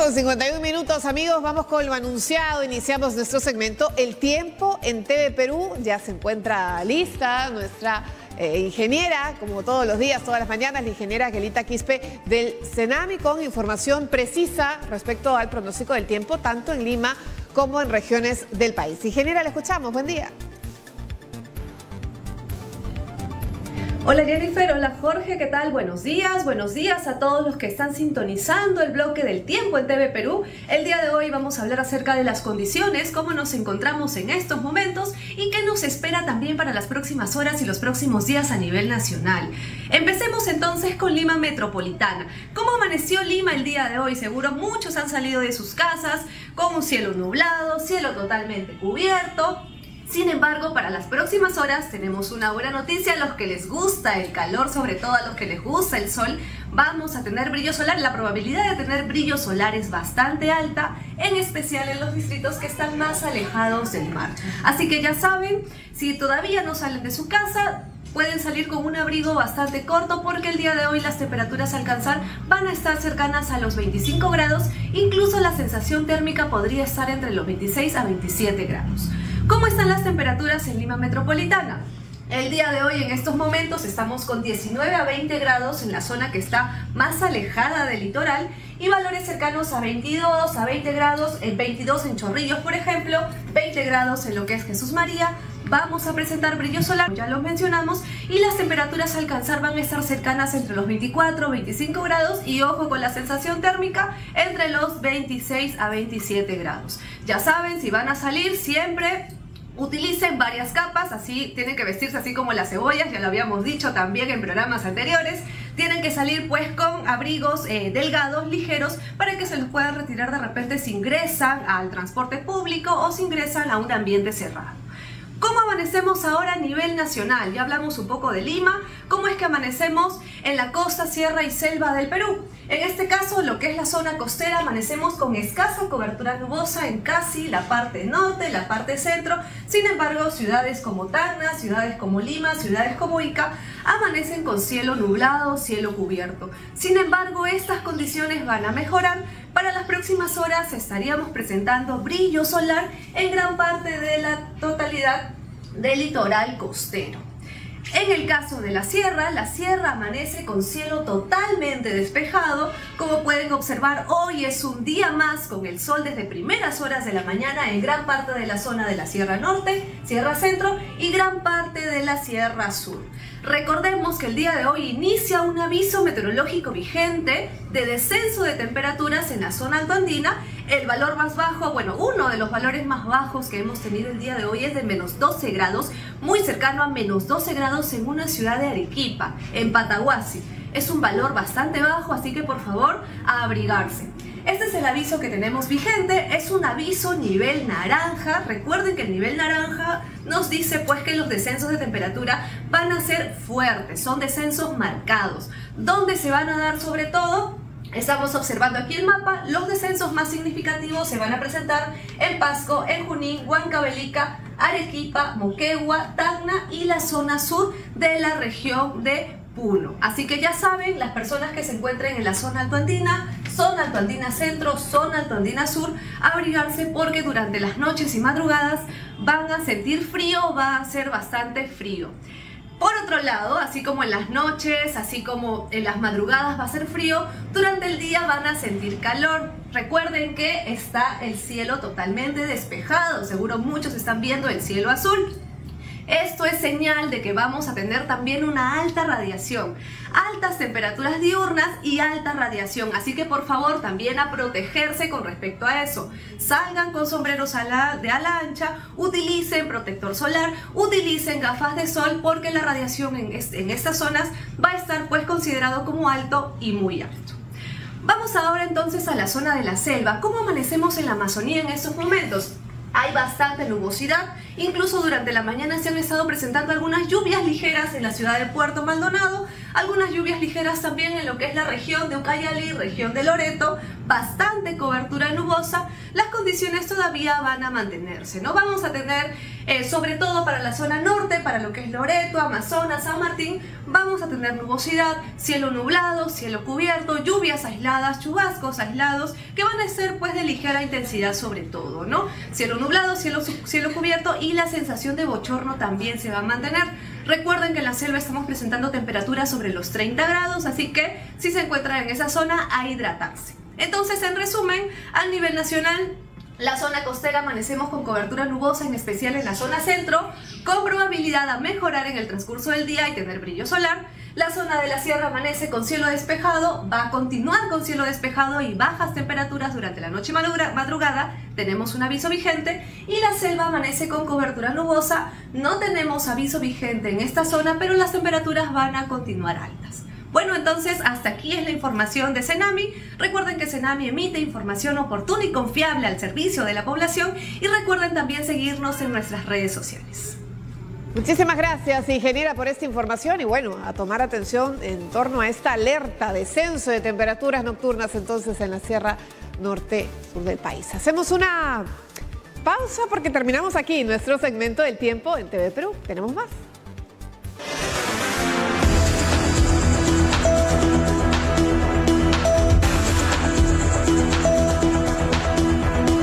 8:51, amigos, vamos con lo anunciado. Iniciamos nuestro segmento El Tiempo en TV Perú. Ya se encuentra lista nuestra ingeniera, como todos los días, todas las mañanas, la ingeniera Angelita Quispe del Senami, con información precisa respecto al pronóstico del tiempo, tanto en Lima como en regiones del país. Ingeniera, la escuchamos. Buen día. Hola Jennifer, hola Jorge, ¿qué tal? Buenos días a todos los que están sintonizando el bloque del tiempo en TV Perú. El día de hoy vamos a hablar acerca de las condiciones, cómo nos encontramos en estos momentos y qué nos espera también para las próximas horas y los próximos días a nivel nacional. Empecemos entonces con Lima Metropolitana. ¿Cómo amaneció Lima el día de hoy? Seguro muchos han salido de sus casas con un cielo nublado, cielo totalmente cubierto. Sin embargo, para las próximas horas tenemos una buena noticia. A los que les gusta el calor, sobre todo a los que les gusta el sol, vamos a tener brillo solar. La probabilidad de tener brillo solar es bastante alta, en especial en los distritos que están más alejados del mar. Así que ya saben, si todavía no salen de su casa, pueden salir con un abrigo bastante corto, porque el día de hoy las temperaturas a alcanzar van a estar cercanas a los 25 grados. Incluso la sensación térmica podría estar entre los 26 a 27 grados. ¿Cómo están las temperaturas en Lima Metropolitana? El día de hoy, en estos momentos, estamos con 19 a 20 grados en la zona que está más alejada del litoral y valores cercanos a 22 a 20 grados, en 22 en Chorrillos, por ejemplo, 20 grados en lo que es Jesús María. Vamos a presentar brillo solar, ya lo mencionamos, y las temperaturas a alcanzar van a estar cercanas entre los 24 a 25 grados y ojo con la sensación térmica entre los 26 a 27 grados. Ya saben, si van a salir, siempre utilicen varias capas, así tienen que vestirse así como las cebollas, ya lo habíamos dicho también en programas anteriores. Tienen que salir pues con abrigos delgados, ligeros, para que se los puedan retirar de repente si ingresan al transporte público o si ingresan a un ambiente cerrado. ¿Cómo amanecemos ahora a nivel nacional? Ya hablamos un poco de Lima. ¿Cómo es que amanecemos en la costa, sierra y selva del Perú? En este caso, lo que es la zona costera, amanecemos con escasa cobertura nubosa en casi la parte norte, la parte centro. Sin embargo, ciudades como Tacna, ciudades como Lima, ciudades como Ica, amanecen con cielo nublado, cielo cubierto. Sin embargo, estas condiciones van a mejorar. Para las próximas horas estaríamos presentando brillo solar en gran parte de la totalidad del litoral costero. En el caso de la sierra amanece con cielo totalmente despejado. Como pueden observar, hoy es un día más con el sol desde primeras horas de la mañana en gran parte de la zona de la Sierra Norte, Sierra Centro y gran parte de la Sierra Sur. Recordemos que el día de hoy inicia un aviso meteorológico vigente de descenso de temperaturas en la zona altoandina. El valor más bajo, bueno, uno de los valores más bajos que hemos tenido el día de hoy es de menos 12 grados, muy cercano a menos 12 grados en una ciudad de Arequipa, en Pataguasi. Es un valor bastante bajo, así que por favor, a abrigarse. Este es el aviso que tenemos vigente, es un aviso nivel naranja. Recuerden que el nivel naranja nos dice pues que los descensos de temperatura van a ser fuertes, son descensos marcados. ¿Dónde se van a dar sobre todo? Estamos observando aquí el mapa, los descensos más significativos se van a presentar en Pasco, en Junín, Huancavelica, Arequipa, Moquegua, Tacna y la zona sur de la región de Puno. Así que ya saben, las personas que se encuentren en la zona altoandina, zona altoandina centro, zona altoandina sur, abrigarse porque durante las noches y madrugadas van a sentir frío, va a ser bastante frío. Por otro lado, así como en las noches, así como en las madrugadas va a ser frío, durante el día van a sentir calor. Recuerden que está el cielo totalmente despejado, seguro muchos están viendo el cielo azul. Esto es señal de que vamos a tener también una alta radiación, altas temperaturas diurnas y alta radiación. Así que por favor también a protegerse con respecto a eso. Salgan con sombreros de ala ancha, utilicen protector solar, utilicen gafas de sol porque la radiación en estas zonas va a estar pues considerado como alto y muy alto. Vamos ahora entonces a la zona de la selva. ¿Cómo amanecemos en la Amazonía en estos momentos? Hay bastante nubosidad, incluso durante la mañana se han estado presentando algunas lluvias ligeras en la ciudad de Puerto Maldonado, algunas lluvias ligeras también en lo que es la región de Ucayali, región de Loreto, bastante cobertura nubosa. Las condiciones todavía van a mantenerse, ¿no? Vamos a tener, sobre todo para la zona norte, para lo que es Loreto, Amazonas, San Martín, vamos a tener nubosidad, cielo nublado, cielo cubierto, lluvias aisladas, chubascos aislados, que van a ser pues de ligera intensidad sobre todo, ¿no? Cielo nublado, cielo cubierto y la sensación de bochorno también se va a mantener. Recuerden que en la selva estamos presentando temperaturas sobre los 30 grados, así que si se encuentran en esa zona, a hidratarse. Entonces, en resumen, a nivel nacional, la zona costera amanecemos con cobertura nubosa, en especial en la zona centro, con probabilidad a mejorar en el transcurso del día y tener brillo solar. La zona de la sierra amanece con cielo despejado, va a continuar con cielo despejado y bajas temperaturas durante la noche y madrugada. Tenemos un aviso vigente y la selva amanece con cobertura nubosa. No tenemos aviso vigente en esta zona, pero las temperaturas van a continuar altas. Bueno, entonces hasta aquí es la información de Cenami. Recuerden que Cenami emite información oportuna y confiable al servicio de la población y recuerden también seguirnos en nuestras redes sociales. Muchísimas gracias, ingeniera, por esta información y bueno, a tomar atención en torno a esta alerta de descenso de temperaturas nocturnas entonces en la Sierra Norte Sur del país. Hacemos una pausa porque terminamos aquí nuestro segmento del tiempo en TV Perú. Tenemos más.